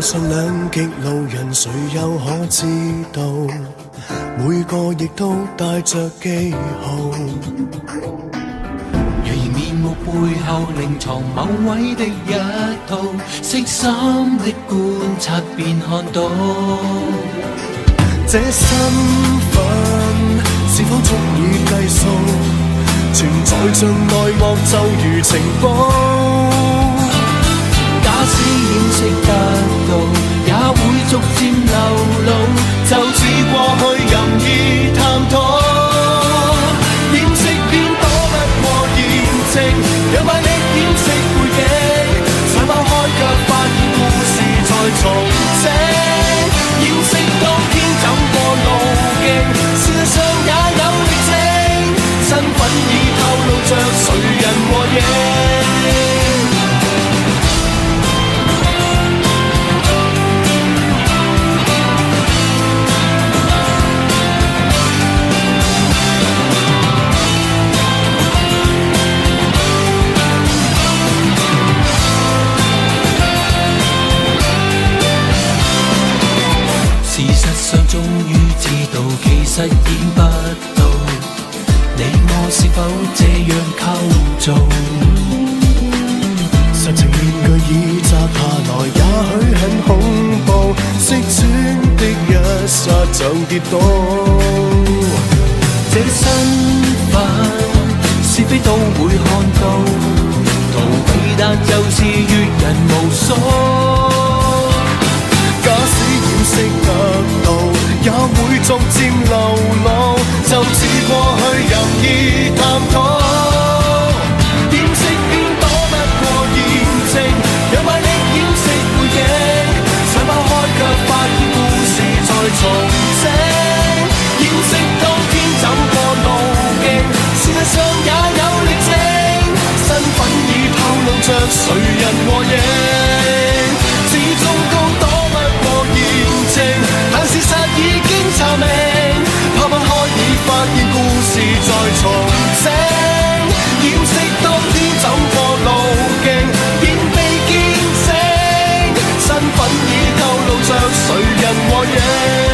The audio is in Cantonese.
上兩極路人，誰又可知道？每個亦都帶着記號。 若然面目背後另藏某位的一套，悉心的觀察便看到。 這身份是否足以計數？存在像內幕就如情報。 假使掩飾得到，也會逐漸流露，就似過去任意探討。掩飾邊躲不過現證，讓敗力掩飾背景，想拋開卻發現故事在重整。掩飾當天走過路徑，事實上也有歷程，身份已透露着誰人和影。事實上終於知道，其實演不到，你我是否這樣構造？ 實情面具已摘下來，也許很恐怖，識穿的一剎像跌倒。 這身份是非都會看到，逃避但就是閱人無數。 假使掩飾得到，也會逐漸流露，就似過去任意探討。 掩飾邊躲不過現證，讓敗力掩飾背景，想拋開卻發現故事在重整。掩飾當天走過路徑，事實上也有歷程，身份已透露着誰人和影，始終都躲不過現證，但事實已經查明，拋不開已發現故事在重整。掩飾當天走過路徑，便被見證，身份已透露着誰人和影。